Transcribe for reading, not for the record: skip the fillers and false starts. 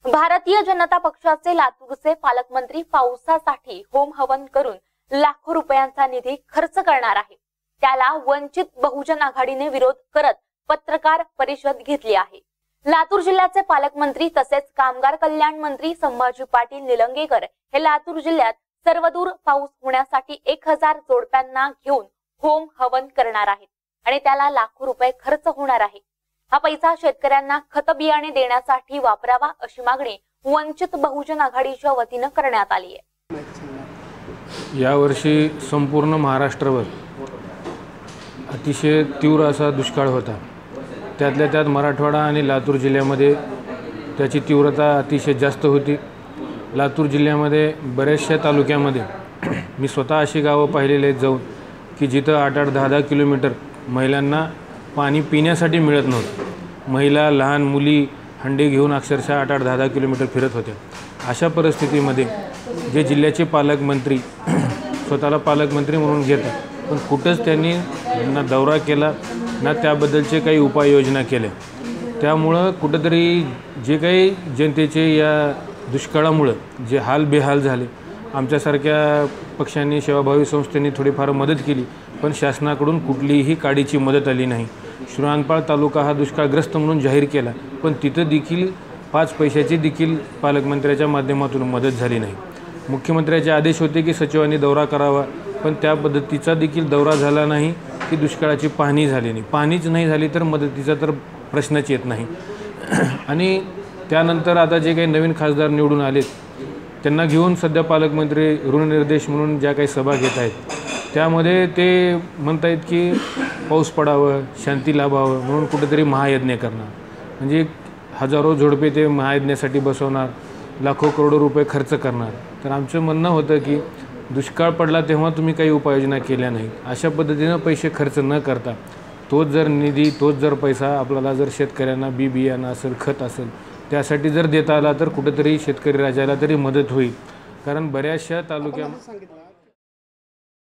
भारतीय जनता पक्षाचे लातूरचे पालकमंत्री पावसासाठी होम हवन करून लाखो रुपयांचा निधी खर्च करणार आहे। त्याला वंचित बहुजन आघाडीने विरोध करत पत्रकार परिषद घेतली आहे। लातूर जिल्ह्याचे पालकमंत्री तसेच कामगार कल्याण मंत्री संभाजी पाटील निलंगेकर हे लातूर जिल्ह्यात सर्वदूर पाऊस होण्यासाठी 1000 जोडप्यांना घेऊन होम हवन करणार आहेत आणि त्याला लाखो रुपये खर्च होणार आहे। हा पैसा शेतकऱ्यांना खत बियाणे देण्यासाठी वापरावा अशी मागणी वंचित बहुजन आघाडीच्या वतीने करण्यात आली आहे। यावर्षी संपूर्ण महाराष्ट्रावर अतिशय तीव्र असा दुष्काळ होता। त्यातल्या त्यात मराठवाडा आणि लातूर जिल्ह्यामध्ये त्याची तीव्रता अतिशय जास्त होती। लातूर जिल्ह्यामध्ये बऱ्याचशा तालुक्यामध्ये मी स्वतः अशी गावं पाहिलेली आहेत जाऊन की जिथं 8-8, 10-10 किलोमीटर महिलांना पाणी पिण्यासाठी मिळत नव्हतं। महिला, लहान मुली हंडे घेऊन अक्षरशः 8-8, 10-10 किलोमीटर फिरत होत्या। अशा परिस्थितीमध्ये जे जिल्ह्याचे पालकमंत्री स्वतःला पालकमंत्री म्हणून घेतात पण कुठंच त्यांनी ना दौरा केला ना त्याबद्दलचे काही उपाययोजना केल्या। त्यामुळं कुठंतरी जे काही जनतेचे या दुष्काळामुळं जे हाल बेहाल झाले, आमच्यासारख्या पक्षांनी, सेवाभावी संस्थेने थोडीफार मदत केली पण शासनाकडून कुठलीही काडीची मदत आली नाही। शिराळपाल तालुका हा दुष्काळग्रस्त म्हणून जाहीर केला पण तिथं देखील 5 पैशाची देखील पालकमंत्र्याच्या माध्यमातून मदत झाली नाही। मुख्यमंत्र्याचे आदेश होते की सचिवांनी दौरा करावा पण त्या पद्धतीचा देखील दौरा झाला नाही की दुष्काळाची पाहणी झाली नाही। पाहणीच नाही झाली तर मदतीचा तर प्रश्नच येत नाही। आणि त्यानंतर आता जे काही नवीन खासदार निवडून आलेत त्यांना घेऊन सध्या पालकमंत्री ऋणनिर्देश म्हणून ज्या काही सभा घेत आहेत त्यामध्ये ते म्हणतायत की पाऊस पडावं, शांती लाभावं म्हणून कुठेतरी महायज्ञ करणार। म्हणजे हजारो जोडपे ते महायज्ञासाठी बसवणार, लाखो करोडो रुपये खर्च करणार। तर आमचं म्हणणं होतं की दुष्काळ पडला तेव्हा तुम्ही काही उपाययोजना केल्या नाही। अशा पद्धतीनं पैसे खर्च न करता तोच जर निधी, तोच जर पैसा आपल्याला जर शेतकऱ्यांना बी बियाणं असेल, खत असेल त्यासाठी जर देता आला तर कुठेतरी शेतकरी राजाला तरी मदत होईल। कारण बऱ्याचशा तालुक्यात